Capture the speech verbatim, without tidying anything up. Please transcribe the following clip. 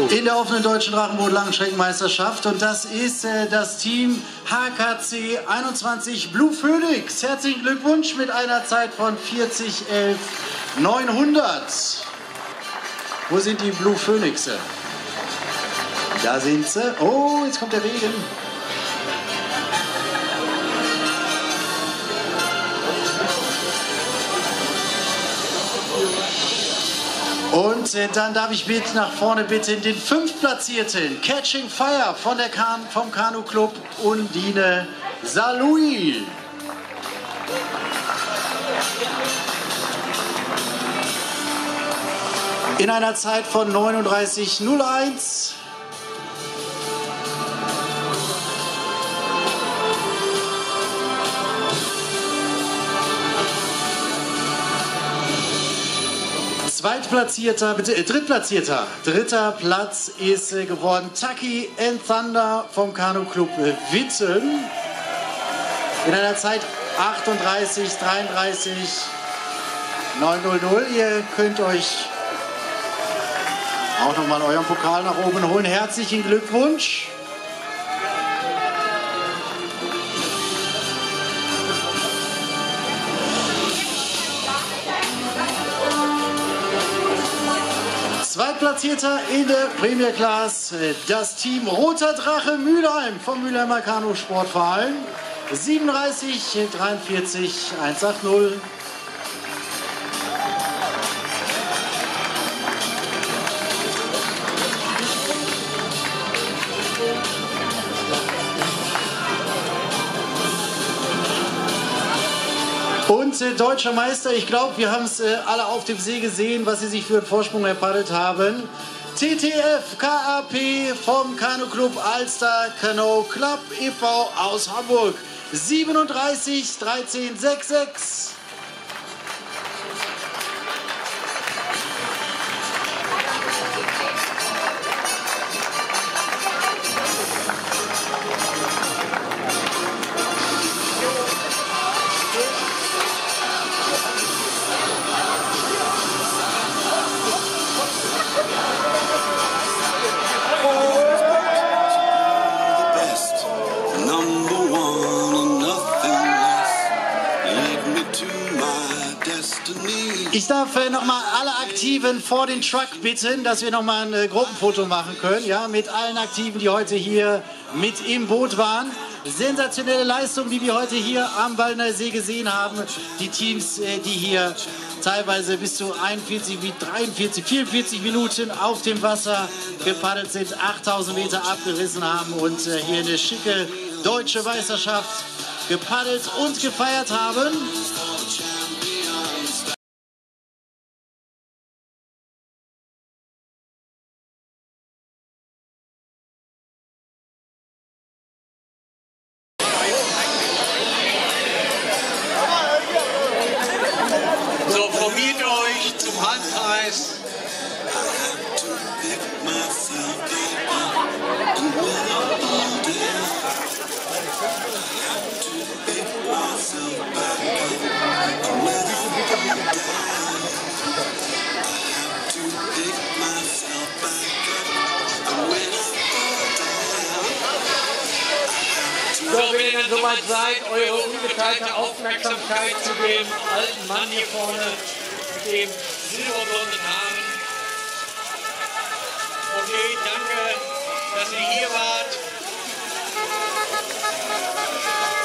in der offenen deutschen Drachenboot-Langstreckenmeisterschaft. Und das ist äh, das Team H K C einundzwanzig Blue Phoenix. Herzlichen Glückwunsch mit einer Zeit von vierzig elf neunhundert. Wo sind die Blue Phoenixe? Da sind sie. Oh, jetzt kommt der Regen. Und äh, dann darf ich bitte nach vorne bitten den fünftplatzierten Catching Fire von der kan vom Kanu Club Undine Salui. In einer Zeit von neununddreißig null eins. Zweitplatzierter, bitte, äh, drittplatzierter, dritter Platz ist äh, geworden Taki and Thunder vom Kanu Club äh, Witten. In einer Zeit achtunddreißig dreiunddreißig neunhundert. Ihr könnt euch auch nochmal euren Pokal nach oben holen. Herzlichen Glückwunsch. Zweitplatzierter in der Premier Class, das Team Roter Drache Mülheim vom Mülheimer Kanu Sportverein. siebenunddreißig dreiundvierzig hundertachtzig. Und äh, deutscher Meister, ich glaube, wir haben es äh, alle auf dem See gesehen, was sie sich für einen Vorsprung erpaddelt haben. T T F K A P vom Kanu Club Alster Canoe Club e V aus Hamburg. siebenunddreißig dreizehn sechsundsechzig. Ich darf äh, nochmal alle Aktiven vor den Truck bitten, dass wir nochmal ein äh, Gruppenfoto machen können, ja, mit allen Aktiven, die heute hier mit im Boot waren. Sensationelle Leistung, die wir heute hier am Waldener See gesehen haben. Die Teams, äh, die hier teilweise bis zu einundvierzig, dreiundvierzig, vierundvierzig Minuten auf dem Wasser gepaddelt sind, achttausend Meter abgerissen haben und äh, hier eine schicke deutsche Meisterschaft gepaddelt und gefeiert haben. Formiert euch zum Halbkreis. So, wenn ihr dann soweit seid, eure ungeteilte Aufmerksamkeit zu dem alten Mann hier vorne mit dem silberblonden Haaren. Okay, danke, dass ihr hier wart.